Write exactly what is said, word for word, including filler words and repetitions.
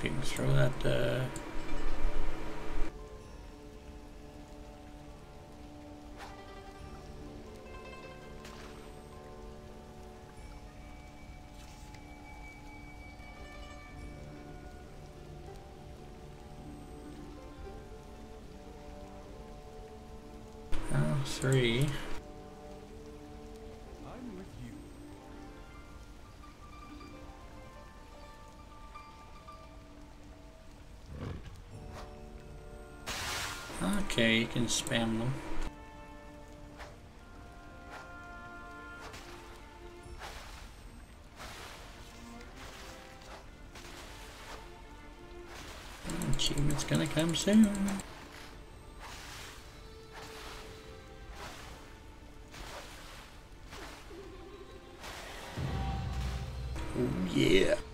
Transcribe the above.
You can throw that. Uh... Oh, three. Okay, you can spam them. Achievement's gonna come soon. Oh yeah.